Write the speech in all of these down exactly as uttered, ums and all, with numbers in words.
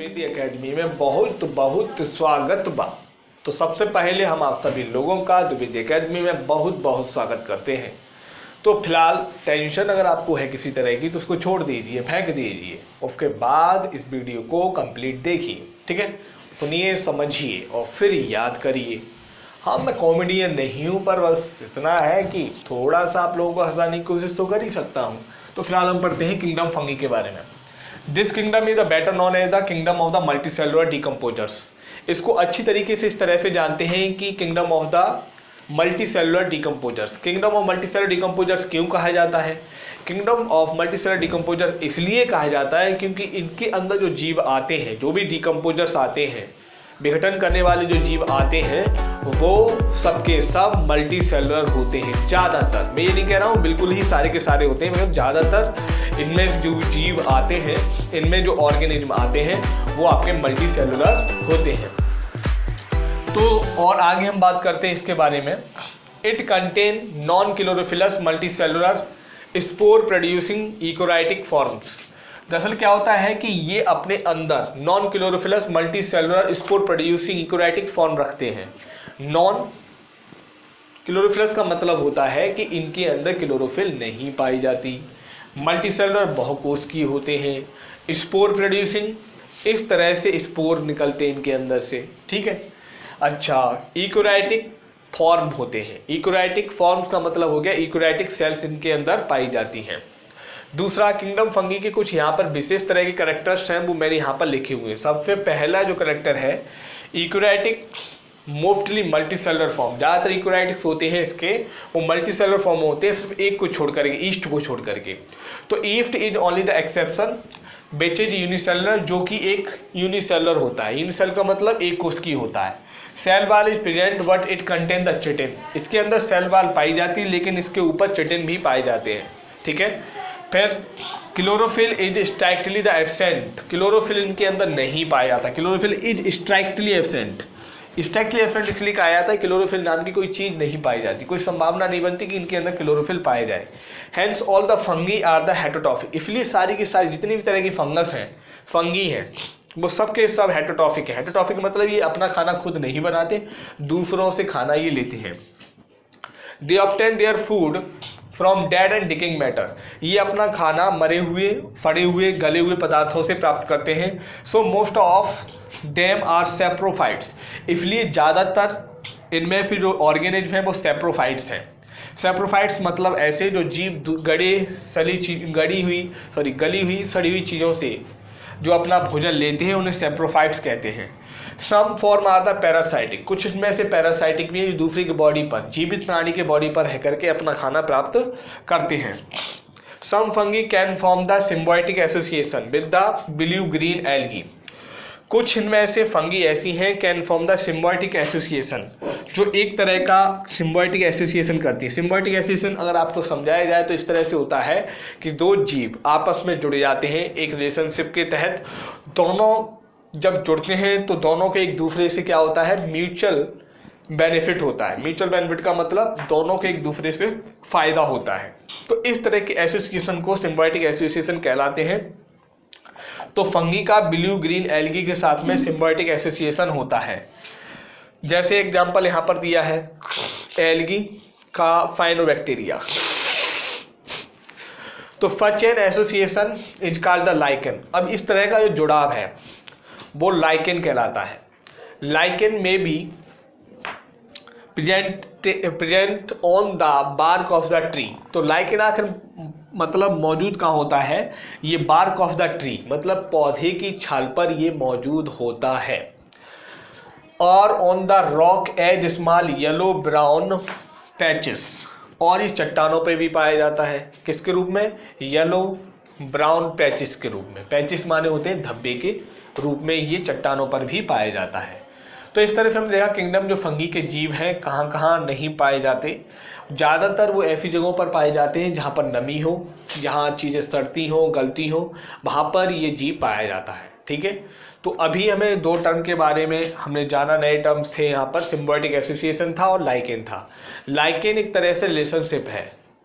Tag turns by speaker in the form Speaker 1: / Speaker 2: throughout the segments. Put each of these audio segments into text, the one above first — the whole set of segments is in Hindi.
Speaker 1: द्विवेदी एकेडमी में बहुत बहुत स्वागत बा। तो सबसे पहले हम आप सभी लोगों का द्विवेदी एकेडमी में बहुत बहुत स्वागत करते हैं। तो फिलहाल टेंशन अगर आपको है किसी तरह की तो उसको छोड़ दीजिए, फेंक दीजिए। उसके बाद इस वीडियो को कंप्लीट देखिए, ठीक है, सुनिए, समझिए और फिर याद करिए। हाँ, मैं कॉमेडियन नहीं हूँ, पर बस इतना है कि थोड़ा सा आप लोगों को हंसाने की कोशिश तो कर ही सकता हूँ। तो फिलहाल हम पढ़ते हैं किंगडम फंगी के बारे में। This kingdom is the better known as the kingdom of the multicellular decomposers. इसको अच्छी तरीके से इस तरह से जानते हैं कि kingdom of the multicellular decomposers. Kingdom of multicellular decomposers क्यों कहा जाता है? किंगडम ऑफ मल्टीसेलुलर डिकम्पोजर्स इसलिए कहा जाता है क्योंकि इनके अंदर जो जीव आते हैं, जो भी डिकम्पोजर्स आते हैं, विघटन करने वाले जो जीव आते हैं, वो सबके सब मल्टी सेलुलर होते हैं। ज़्यादातर, मैं ये नहीं कह रहा हूँ बिल्कुल ही सारे के सारे होते हैं, मगर ज़्यादातर इनमें जो जीव आते हैं, इनमें जो ऑर्गेनिज्म आते हैं, वो आपके मल्टी सेलुलर होते हैं। तो और आगे हम बात करते हैं इसके बारे में। It contain non chlorophyllous multi cellular spore producing eukaryotic forms. दरअसल क्या होता है कि ये अपने अंदर non chlorophyllous multi cellular spore producing eukaryotic form रखते हैं। नॉन क्लोरोफिलस का मतलब होता है कि इनके अंदर क्लोरोफिल नहीं पाई जाती। मल्टी सेलुलर बहुकोशिकीय होते हैं। स्पोर प्रोड्यूसिंग, इस तरह से स्पोर निकलते हैं इनके अंदर से, ठीक है। अच्छा, इकोराइटिक फॉर्म होते हैं। इकोराइटिक फॉर्म्स का मतलब हो गया इकोराइटिक सेल्स इनके अंदर पाई जाती हैं। दूसरा, किंगडम फंगी के कुछ यहाँ पर विशेष तरह के कैरेक्टर्स हैं, वो मैंने यहाँ पर लिखे हुए हैं। सबसे पहला जो कैरेक्टर है, इकोराइटिक मोस्टली मल्टीसेलुलर फॉर्म। ज़्यादातर इकोराइटिक्स होते हैं इसके, वो मल्टीसेलुलर फॉर्म होते हैं, सिर्फ एक को छोड़ करके, ईस्ट को छोड़ करके। तो yeast is only the exception which is unicellular, जो कि एक यूनिसेलुलर होता है। यूनिसेल का मतलब एक कोशिकीय होता है। Cell wall is present but it contain the chitin. इसके अंदर सेल वाल पाई जाती है, लेकिन इसके ऊपर चिटिन भी पाए जाते हैं, ठीक है। फिर chlorophyll is strictly the absent. Chlorophyll इनके अंदर नहीं पाया जाता। Chlorophyll is strictly absent. Strictly absent इसलिए कहा जाता है क्लोरोफिल नाम की कोई चीज़ नहीं पाई जाती, कोई संभावना नहीं बनती कि इनके अंदर क्लोरोफिल पाए जाए। Hence all the fungi are the heterotrophic. इसलिए सारी की सारी जितनी भी तरह की फंगस हैं, फंगी हैं, वो सबके सब हेटेरोट्रॉफिक है। हेटेरोट्रॉफिक मतलब ये अपना खाना खुद नहीं बनाते, दूसरों से खाना ये लेते हैं। They obtain their food from dead and decaying matter. ये अपना खाना मरे हुए, फड़े हुए, गले हुए पदार्थों से प्राप्त करते हैं। So most of them are saprophytes. इसलिए ज़्यादातर इनमें फिर जो ऑर्गेनिज्म हैं वो सेप्रोफाइट्स हैं। सेप्रोफाइट्स मतलब ऐसे जो जीव गड़े सली चीज गड़ी हुई सॉरी गली हुई सड़ी हुई चीज़ों से जो अपना भोजन लेते हैं, उन्हें सेप्रोफाइट्स कहते हैं। Some form are the parasitic. कुछ इनमें से पैरासाइटिक भी है, जो दूसरी की बॉडी पर, जीवित प्राणी के बॉडी पर रह करके अपना खाना प्राप्त करते हैं। Some fungi can form the symbiotic association with the blue green algae. कुछ इनमें से फंगी ऐसी हैं can form the symbiotic association, जो एक तरह का सिम्बायोटिक एसोसिएशन करती है। सिम्बायोटिक एसोसिएशन अगर आपको समझाया जाए तो इस तरह से होता है कि दो जीव आपस में जुड़ जाते हैं एक रिलेशनशिप के तहत। दोनों जब जुड़ते हैं तो दोनों के एक दूसरे से क्या होता है, म्यूचुअल बेनिफिट होता है। म्यूचुअल बेनिफिट का मतलब दोनों के एक दूसरे से फायदा होता है। तो इस तरह के एसोसिएशन को सिम्बायोटिक एसोसिएशन कहलाते हैं। तो फंगी का ब्लू ग्रीन एल्गी के साथ में सिम्बायोटिक एसोसिएशन होता है। जैसे एग्जांपल यहाँ पर दिया है, एल्गी का फाइनोबैक्टीरिया। तो such an association is called the lichen. अब इस तरह का जो जुड़ाव है वो लाइकेन कहलाता है। लाइकेन में be present present on the bark of the tree. तो लाइकेन आखिर मतलब मौजूद कहाँ होता है, ये बार्क ऑफ द ट्री मतलब पौधे की छाल पर ये मौजूद होता है। और on the rock as small yellow brown patches. और ये चट्टानों पे भी पाया जाता है, किसके रूप में, येलो ब्राउन पैचेस के रूप में। पैचेस माने होते हैं धब्बे के रूप में, ये चट्टानों पर भी पाया जाता है। तो इस तरह से हमने देखा किंगडम जो फंगी के जीव हैं कहाँ कहाँ नहीं पाए जाते। ज़्यादातर वो ऐसी जगहों पर पाए जाते हैं जहाँ पर नमी हो, जहाँ चीज़ें सड़ती हो, गलती हो, वहाँ पर ये जीव पाया जाता है, ठीक है। तो अभी हमें दो टर्म के बारे में हमने जाना, नए टर्म्स थे यहाँ पर, सिम्बायोटिक एसोसिएशन था और लाइकेन था। लाइकेन एक तरह से रिलेशनशिप है,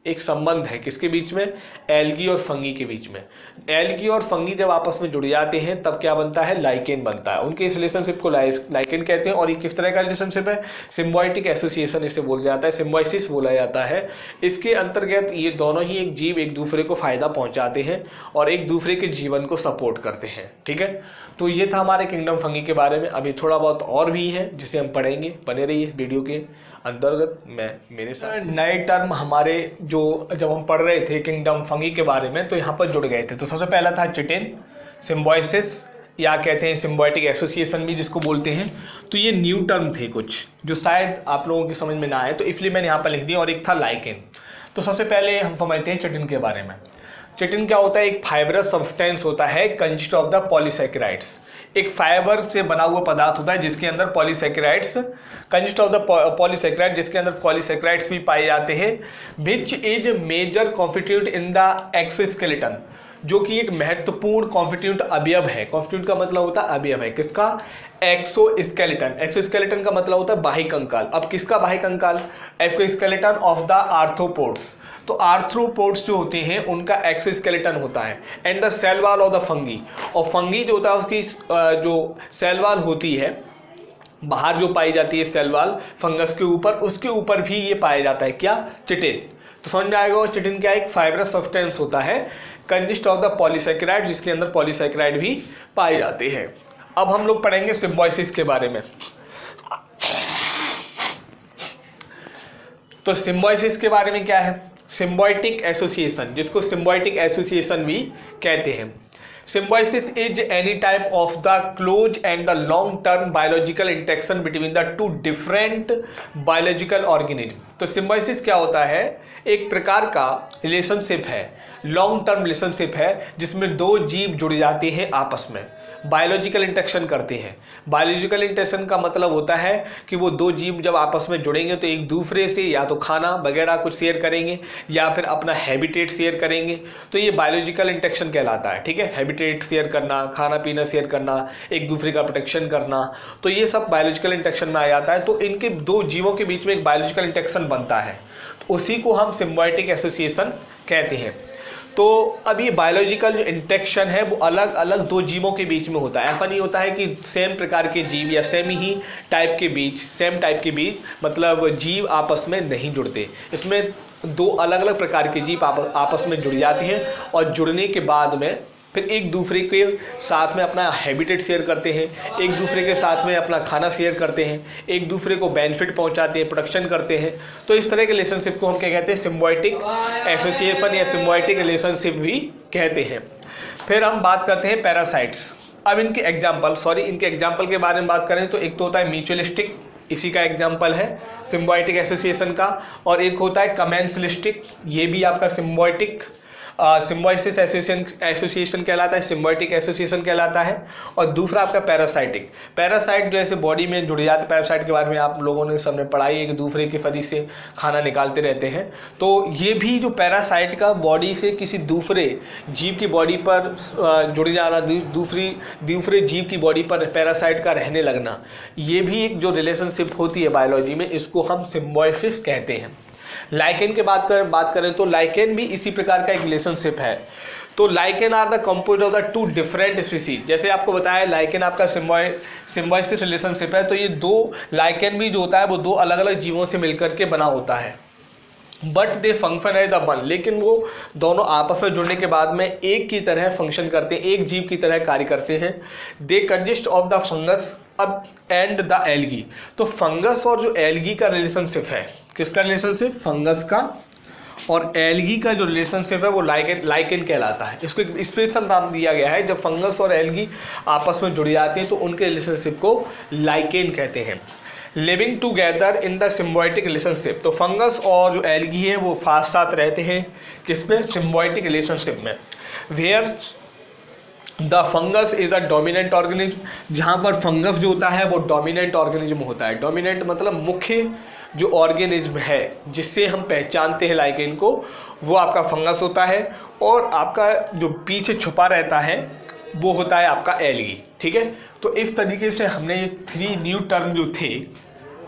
Speaker 1: एक संबंध है किसके बीच में, एल्गी और फंगी के बीच में। एल्गी और फंगी जब आपस में जुड़ जाते हैं तब क्या बनता है, लाइकेन बनता है। उनके इस रिलेशनशिप को लाइकेन कहते हैं। और ये किस तरह का रिलेशनशिप है, सिम्बायोटिक एसोसिएशन इसे बोला जाता है, सिम्बायोसिस बोला जाता है। इसके अंतर्गत ये दोनों ही एक जीव एक दूसरे को फायदा पहुंचाते हैं और एक दूसरे के जीवन को सपोर्ट करते हैं। ठीक है, तो ये था हमारे किंगडम फंगी के बारे में। अभी थोड़ा बहुत और भी है जिसे हम पढ़ेंगे, बने रहिए इस वीडियो के अंतर्गत। मैं मेरे साथ नए टर्म हमारे जो जब हम पढ़ रहे थे किंगडम फंगी के बारे में तो यहाँ पर जुड़ गए थे। तो सबसे पहला था चिटिन, सिम्बायोसिस या कहते हैं सिम्बायोटिक एसोसिएशन भी जिसको बोलते हैं। तो ये न्यू टर्म थे कुछ जो शायद आप लोगों की समझ में ना आए, तो इसलिए मैंने यहाँ पर लिख दिया। और एक था लाइकेन। तो सबसे पहले हम समझते हैं चिटिन के बारे में। चिटिन क्या होता है, एक फाइबरस सब्सटेंस होता है, कंसिस्ट ऑफ द पॉलीसैकेराइड्स। एक फाइबर से बना हुआ पदार्थ होता है जिसके अंदर polysaccharides, consist of the polysaccharide, जिसके अंदर पॉलीसैकेराइड्स भी पाए जाते हैं। Which is major constituent in the exoskeleton, जो कि एक महत्वपूर्ण कॉन्स्टिट्यूएंट अवयव है। कॉन्स्टिट्यूएंट का मतलब होता है अवयव है, किसका, एक्सोस्केलेटन। एक्सोस्केलेटन का मतलब होता है बाह्य कंकाल। अब किसका बाह्य कंकाल, एक्सोस्केलेटन ऑफ द आर्थ्रोपोड्स। तो आर्थ्रोपोड्स जो होते हैं उनका एक्सोस्केलेटन होता है। And the cell wall of the fungi, और फंगी जो होता है उसकी जो सेल वॉल होती है बाहर जो पाई जाती है सेल वॉल फंगस के ऊपर, उसके ऊपर भी ये पाया जाता है, क्या, चिटिन। तो समझ आएगा, चिटिन क्या एक फाइबरस सब्सटेंस होता है, कंसिस्ट ऑफ द पॉलीसैकेराइड, जिसके अंदर पॉलीसैकेराइड भी पाए जाते हैं। अब हम लोग पढ़ेंगे सिम्बायोसिस के बारे में। तो सिम्बायोसिस के बारे में क्या है, सिम्बायोटिक एसोसिएशन, जिसको सिम्बायोटिक एसोसिएशन भी कहते हैं। Symbiosis is any type of the close and the long-term biological interaction between the two different biological organism। तो symbiosis क्या होता है, एक प्रकार का रिलेशनशिप है, लॉन्ग टर्म रिलेशनशिप है जिसमें दो जीव जुड़ जाते हैं आपस में, बायोलॉजिकल इंटरेक्शन करते हैं। बायोलॉजिकल इंटरेक्शन का मतलब होता है कि वो दो जीव जब आपस में जुड़ेंगे तो एक दूसरे से या तो खाना वगैरह कुछ शेयर करेंगे या फिर अपना हैबिटेट शेयर करेंगे। तो ये बायोलॉजिकल इंटरेक्शन कहलाता है। ठीक है, हैबिटेट शेयर करना, खाना पीना शेयर करना, एक दूसरे का प्रोटेक्शन करना, तो ये सब बायोलॉजिकल इंटरेक्शन में आ जाता है। तो इनके दो जीवों के बीच में एक बायोलॉजिकल इंटरेक्शन बनता है, तो उसी को हम सिम्बायोटिक एसोसिएशन कहते हैं। तो अब ये बायोलॉजिकल जो इंटरेक्शन है वो अलग अलग दो जीवों के बीच में होता है। ऐसा नहीं होता है कि सेम प्रकार के जीव या सेम ही टाइप के बीच सेम टाइप के बीच मतलब जीव आपस में नहीं जुड़ते। इसमें दो अलग अलग प्रकार के जीव आपस में जुड़ जाते हैं और जुड़ने के बाद में फिर एक दूसरे के साथ में अपना हैबिटेट शेयर करते हैं, एक दूसरे के साथ में अपना खाना शेयर करते हैं, एक दूसरे को बेनिफिट पहुंचाते हैं, प्रोटेक्शन करते हैं। तो इस तरह के रिलेशनशिप को हम क्या कहते हैं, सिम्बायोटिक एसोसिएशन या सिम्बायोटिक रिलेशनशिप भी कहते हैं। फिर हम बात करते हैं पैरासाइट्स। अब इनके एग्जाम्पल सॉरी इनके एग्जाम्पल के बारे में बात करें तो एक तो होता है म्यूचुअलिस्टिक, इसी का एग्जाम्पल है सिम्बायोटिक एसोसिएशन का, और एक होता है कमेंसलिस्टिक, ये भी आपका सिम्बायोटिक सिम्बायोसिस एसोसिएशन एसोसिएशन कहलाता है, सिम्बायोटिक एसोसिएशन कहलाता है। और दूसरा आपका पैरासाइटिक। पैरासाइट जो ऐसे बॉडी में जुड़ जाते हैं, पैरासाइट के बारे में आप लोगों ने सबने पढ़ाई है कि दूसरे के फरी से खाना निकालते रहते हैं। तो ये भी जो पैरासाइट का बॉडी से किसी दूसरे जीव की बॉडी पर जुड़ जाना, दूसरी दूसरे जीव की बॉडी पर पैरासाइट का रहने लगना, ये भी एक जो रिलेशनशिप होती है बायोलॉजी में, इसको हम सिम्बायोसिस कहते हैं। लाइकेन के बात कर बात करें तो लाइकेन भी इसी प्रकार का एक रिलेशनशिप है। तो lichen are the compose of the two different species. जैसे आपको बताया लाइकेन आपका सिम्बायोसिस रिलेशनशिप है, तो ये दो लाइकेन भी जो होता है वो दो अलग अलग जीवों से मिलकर के बना होता है, but they function as the one. लेकिन वो दोनों आपस में जुड़ने के बाद में एक की तरह फंक्शन करते हैं, एक जीव की तरह कार्य करते हैं। They consist of the fungus अब एंड द एल्गी। तो फंगस और जो एल्गी का रिलेशनशिप है, किसका रिलेशनशिप, फंगस का और एल्गी का जो रिलेशनशिप है वो लाइकेन लाइकेन कहलाता है। इसको एक स्पेशल नाम दिया गया है। जब फंगस और एल्गी आपस में जुड़ जाते हैं तो उनके रिलेशनशिप को लाइकेन कहते हैं। Living together in the symbiotic relationship. तो फंगस और जो एल्गी है वो साथ साथ रहते हैं किसमें, सिम्बायोटिक रिलेशनशिप में। Where the fungus is the dominant organism, जहाँ पर फंगस जो होता है वो डोमिनेंट ऑर्गेनिज्म होता है। डोमिनेंट मतलब मुख्य जो ऑर्गेनिज्म है जिससे हम पहचानते हैं लाइकेन को, वो आपका फंगस होता है। और आपका जो पीछे छुपा रहता है वो होता है आपका एल्गी। ठीक है, तो इस तरीके से हमने ये थ्री न्यू टर्म जो थे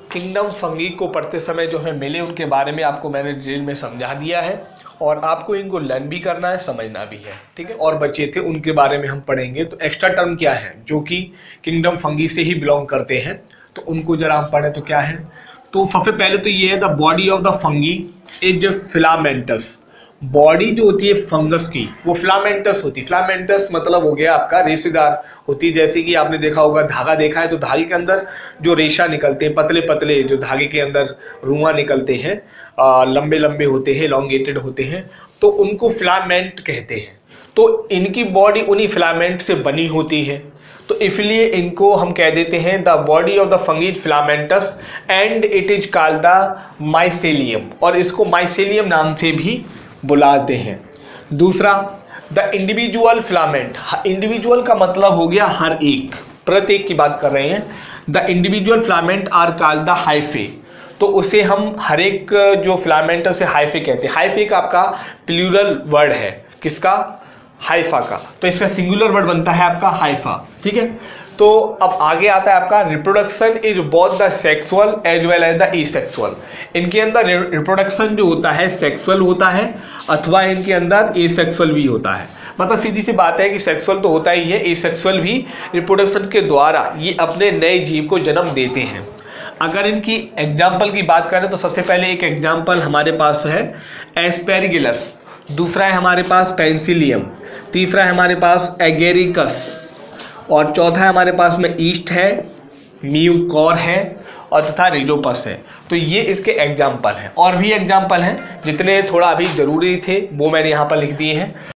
Speaker 1: किंगडम फंगी को पढ़ते समय जो हमें मिले उनके बारे में आपको मैंने डिटेल में समझा दिया है और आपको इनको लर्न भी करना है, समझना भी है, ठीक है। और बचे थे उनके बारे में हम पढ़ेंगे। तो एक्स्ट्रा टर्म क्या है जो कि किंगडम फंगी से ही बिलोंग करते हैं, तो उनको जरा हम पढ़ें तो क्या है। तो सबसे पहले तो ये है the body of the fungi is filamentous. Body जो होती है फंगस की वो फिलामेंटस होती है। फिलामेंटस मतलब हो गया आपका रेशेदार होती है। जैसे कि आपने देखा होगा धागा देखा है तो धागे के अंदर जो रेशा निकलते हैं, पतले पतले जो धागे के अंदर रुआ निकलते हैं, लंबे लंबे होते हैं, एलोंगेटेड होते हैं, तो उनको फिलामेंट कहते हैं। तो इनकी बॉडी उन्हीं फिलामेंट से बनी होती है, तो इसलिए इनको हम कह देते हैं the body of the fungi filamentous and it is called the mycelium, और इसको माइसेलियम नाम से भी बुलाते हैं। दूसरा द इंडिविजुअल फिलामेंट। इंडिविजुअल का मतलब हो गया हर एक, प्रत्येक की बात कर रहे हैं। The individual filament are called the hyphae, तो उसे हम हर एक जो फिलामेंट है उसे हाइफे कहते हैं। हाइफे का आपका प्लूरल वर्ड है, किसका? हाइफा का, तो इसका सिंगुलर वर्ड बनता है आपका हाइफा, ठीक है। तो अब आगे आता है आपका reproduction is both the sexual as well as the asexual. इनके अंदर रिप्रोडक्शन जो होता है सेक्सुअल होता है अथवा इनके अंदर एसेक्सुअल भी होता है। मतलब सीधी सी बात है कि सेक्सुअल तो होता ही है, एसेक्सुअल भी रिप्रोडक्शन के द्वारा ये अपने नए जीव को जन्म देते हैं। अगर इनकी एग्जाम्पल की बात करें तो सबसे पहले एक एग्जाम्पल हमारे पास है एस्पेरगिलस, दूसरा है हमारे पास पेंसिलियम, तीसरा है हमारे पास एगेरिकस, और चौथा है हमारे पास में ईस्ट है, म्यूकॉर है और तथा रिजोपस है। तो ये इसके एग्जाम्पल हैं। और भी एग्जाम्पल हैं जितने थोड़ा अभी ज़रूरी थे वो मैंने यहाँ पर लिख दिए हैं।